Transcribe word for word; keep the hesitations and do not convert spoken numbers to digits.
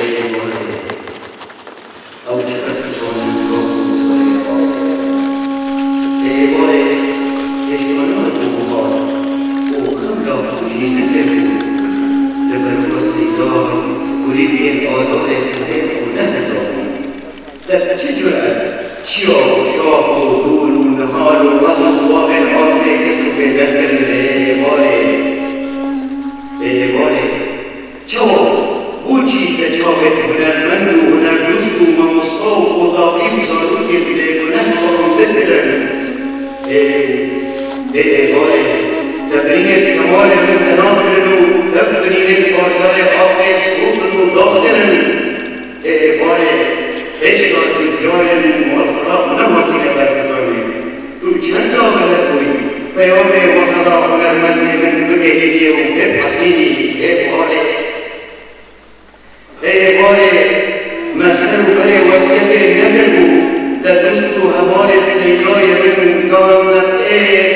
او چقدر سفارم نگاه بود برای آب ای باره اشتانان بوهار او خملا بوشی نکرد لبر واسیدار ولید این آدار سزید و نهدار در چه جرأت چیاه و شاه و دول و نهال و رز و واقع حاضر کسو پیدا کرد ای باره ای باره جواب او چیز که جاوید هنرمند و هنردوست و ممستا و خداقی و زارو که بیده گنه فرانده برن ای باره تبرینت کمال من ناکرن و تبرینت باشار آخر سوفن و داخلن ای باره اشکا جدیارن مالفراق نماکینه برکتانه تو چند آمل از کوری پیام وحدا هنرمند من بگهیدی و بپسیدی ای باره ای باره مسئله و برای وسیعت نکرد بود در دست و حوالت سیگای من گاندم ای